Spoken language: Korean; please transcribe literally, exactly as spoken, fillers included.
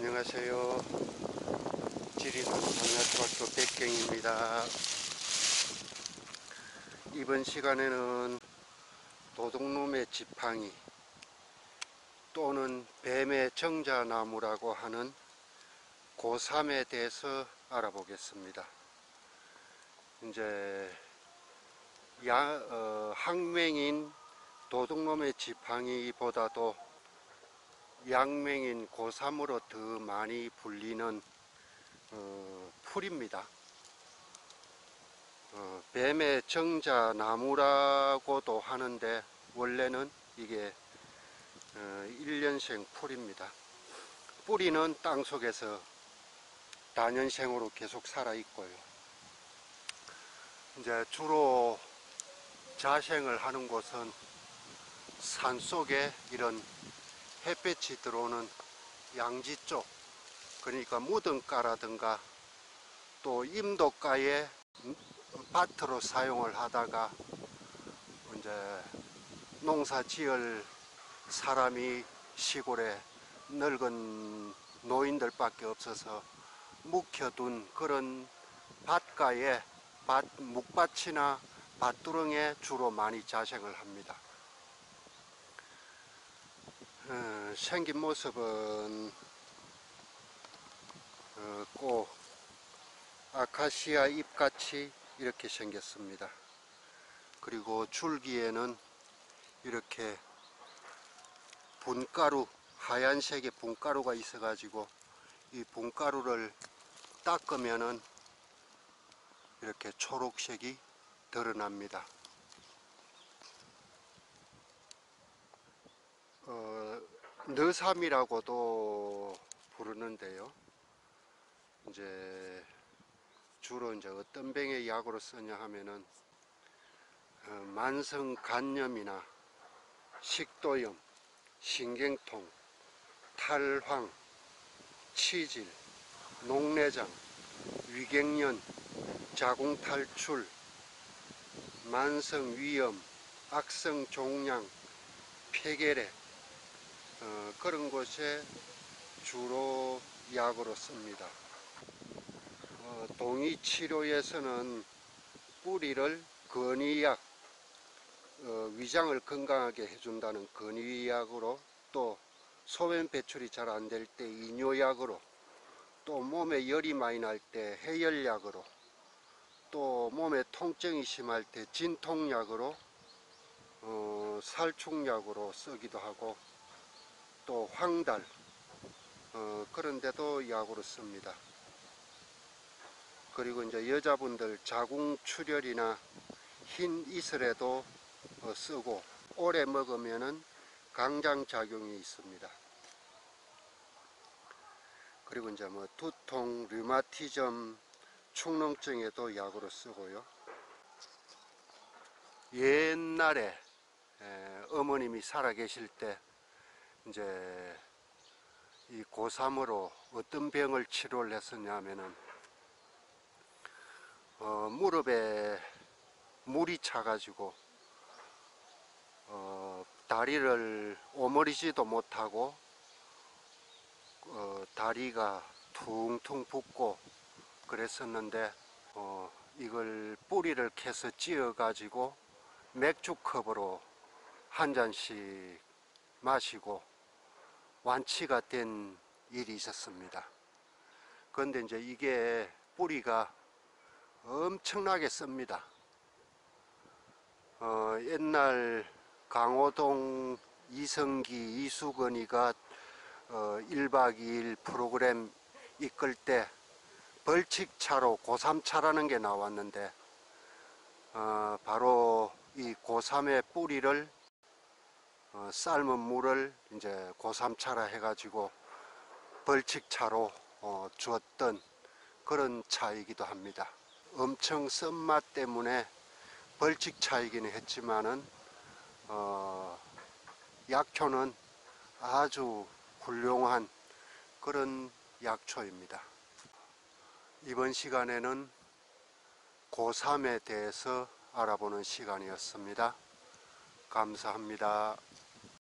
안녕하세요. 지리산 상야초등학교 백경입니다. 이번 시간에는 도둑놈의 지팡이 또는 뱀의 정자나무라고 하는 고삼에 대해서 알아보겠습니다. 이제 야, 어, 학명인 도둑놈의 지팡이보다도 약명인 고삼으로 더 많이 불리는 어, 풀입니다. 어, 뱀의 정자나무라고도 하는데 원래는 이게 어, 일년생 풀입니다. 뿌리는 땅속에서 다년생으로 계속 살아 있고요. 이제 주로 자생을 하는 곳은 산속에 이런 햇볕이 들어오는 양지 쪽, 그러니까 무등가라든가 또 임도가에 밭으로 사용을 하다가 이제 농사 지을 사람이 시골에 늙은 노인들밖에 없어서 묵혀둔 그런 밭가에 밭, 묵밭이나 밭두렁에 주로 많이 자생을 합니다. 어, 생긴 모습은 어, 꼭 아카시아 잎같이 이렇게 생겼습니다. 그리고 줄기에는 이렇게 분가루, 하얀색의 분가루가 있어 가지고 이 분가루를 닦으면은 이렇게 초록색이 드러납니다. 어, 너삼이라고도 부르는데요. 이제 주로 이제 어떤 병의 약으로 쓰냐 하면은 어, 만성 간염이나 식도염, 신경통, 탈황, 치질, 녹내장, 위경련, 자궁탈출, 만성위염, 악성종양, 폐결핵 어, 그런 곳에 주로 약으로 씁니다. 어, 동의치료에서는 뿌리를 건의약, 어, 위장을 건강하게 해준다는 건의약으로, 또 소변 배출이 잘 안 될 때 이뇨약으로, 또 몸에 열이 많이 날 때 해열약으로, 또 몸에 통증이 심할 때 진통약으로, 어, 살충약으로 쓰기도 하고, 또 황달 어, 그런데도 약으로 씁니다. 그리고 이제 여자분들 자궁출혈이나 흰 이슬에도 어, 쓰고, 오래 먹으면은 강장작용이 있습니다. 그리고 이제 뭐 두통, 류마티즘, 축농증에도 약으로 쓰고요. 옛날에 에, 어머님이 살아 계실 때 이제 이 고삼으로 어떤 병을 치료를 했었냐면은 어, 무릎에 물이 차 가지고 어, 다리를 오므리지도 못하고 어, 다리가 퉁퉁 붓고 그랬었는데 어, 이걸 뿌리를 캐서 찧어 가지고 맥주컵으로 한 잔씩 마시고 완치가 된 일이 있었습니다. 그런데 이제 이게 뿌리가 엄청나게 씁니다. 어, 옛날 강호동 이성기, 이수건이가 어, 일박 이일 프로그램 이끌 때 벌칙차로 고삼차라는 게 나왔는데 어, 바로 이 고삼의 뿌리를 어, 삶은 물을 이제 고삼차라 해가지고 벌칙차로 어, 주었던 그런 차이기도 합니다. 엄청 쓴맛 때문에 벌칙차이기는 했지만은 어, 약효는 아주 훌륭한 그런 약초입니다. 이번 시간에는 고삼에 대해서 알아보는 시간이었습니다. 감사합니다.